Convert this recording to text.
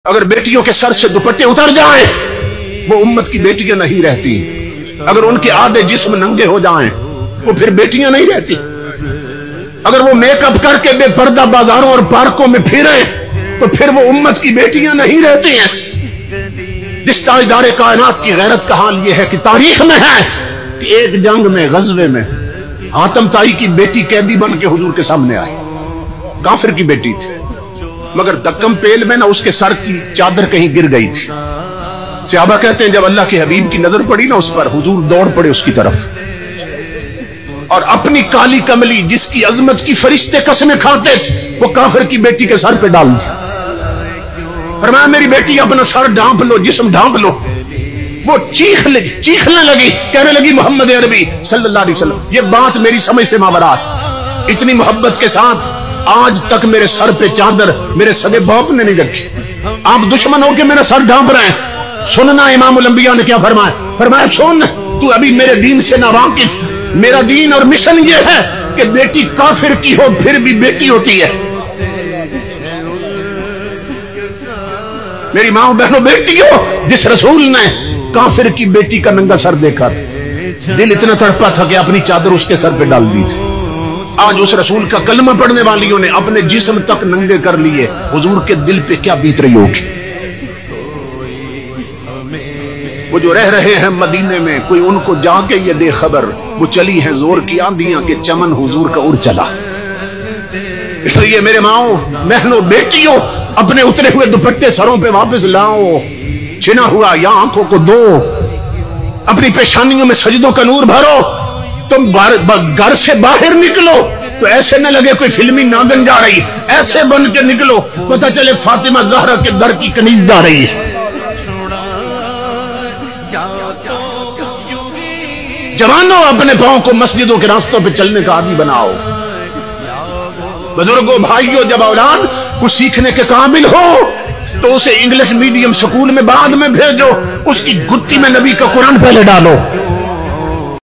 अगर बेटियों के सर से दुपट्टे उतर जाएं, वो उम्मत की बेटियां नहीं रहती। अगर उनके आधे जिस्म नंगे हो जाएं, वो फिर बेटियां नहीं रहती। अगर वो मेकअप करके बेपर्दा बाजारों और पार्कों में फिरे, तो फिर वो उम्मत की बेटियां नहीं रहती हैं। जिस ताजदारे कायनात की गैरत का हाल ये है कि तारीख में है कि एक जंग में, गजवे में हातम ताई की बेटी कैदी बन के हुजूर के सामने आई। काफिर की बेटी थी, मगर दक्कम पेल में ना उसके सर की चादर कहीं गिर गई थी। सहाबा कहते हैं जब अल्लाह के हबीब की नजर पड़ी ना उस पर, हुजूर दौड़ पड़े उसकी तरफ और अपनी काली कमली जिसकी अजमत की फरिश्ते कसमें खाते थे, वो काफिर की बेटी के सर पे डाल दी। फरमाया मेरी बेटी अपना सर ढांप लो, जिस्म ढांप लो। वो चीखने लगी, कहने लगी मोहम्मद अरबी सल्लल्लाहु अलैहि वसल्लम, ये बात मेरी समझ से मावरा है। इतनी मोहब्बत के साथ आज तक मेरे सर पे चादर मेरे सगे बाप ने नहीं रखी। आप दुश्मन होकर मेरा सर ढांप रहे हैं। सुनना इमामुल अंबिया ने क्या फरमाया? फरमाया सुन, तू अभी मेरे दीन से नावाकिफ। मेरा दीन और मिशन ये है कि बेटी काफिर की हो फिर भी बेटी होती है। मेरी मां बहनों, बेटी हो जिस रसूल ने काफिर की बेटी का नंगा सर देखा था, दिल इतना तड़पा था कि अपनी चादर उसके सर पे डाल दी थी। आज उस रसूल का कलमा पढ़ने वालियों ने अपने जिस्म तक नंगे कर लिए, हुजूर के दिल पे क्या बीत रही होगी। वो जो रह रहे हैं मदीने में, कोई उनको जाके ये दे खबर, वो चली हैं जोर की आंधियां के चमन हुजूर का उड़ चला। इसलिए मेरे माओ बहनों बेटियों, अपने उतरे हुए दुपट्टे सरों पे वापस लाओ, छिना हुआ या आंखों को दो, अपनी पेशानियों में सजदों का नूर भरो। तुम घर से बाहर निकलो तो ऐसे न लगे कोई फिल्मी नागन जा रही, ऐसे बन के निकलो पता चले फातिमा ज़हरा के दर की कनीज जा रही है। जवानों, अपने पांव को मस्जिदों के रास्तों पे चलने का आदी बनाओ। बुजुर्गों, भाइयों, जब औलाद कुछ सीखने के काबिल हो तो उसे इंग्लिश मीडियम स्कूल में बाद में भेजो, उसकी गुत्ती में नबी का कुरान पहले डालो।